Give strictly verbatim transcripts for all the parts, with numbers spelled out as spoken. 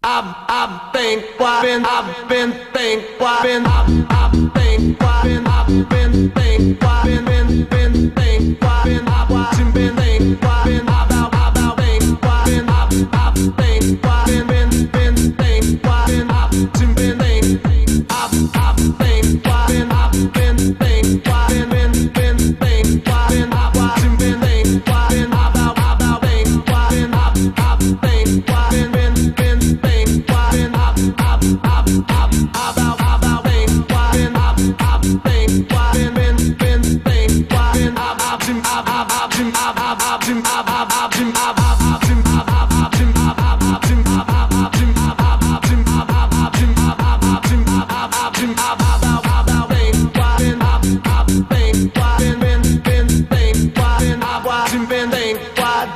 I've I've been I've been I've been think I've been I've I've think I've been I've been think I've been been been think I've been I've been been think I've been I've I've think I've been I've I've think I've been been been think I've been I've been been think I've I've think I've been I've been think I've been been been think I've been I've been been think I've been I've I've think I've been I've I've think I've been been been think I've been I've I've I've I've I've think I've been I've I've think I've been been been think I've been I've I've been I've I've been I've I've been I've I've been I've I've been I've I've been I've I've been I've I've been I've I've been I've I've been I've I've been I've I've been I've I've think I've been I've I've think I've been been been think I've been I've I've been been think I've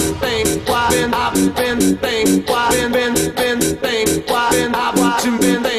I've been, I've been, think, I've been, been, been, think, I've been, I've been, been,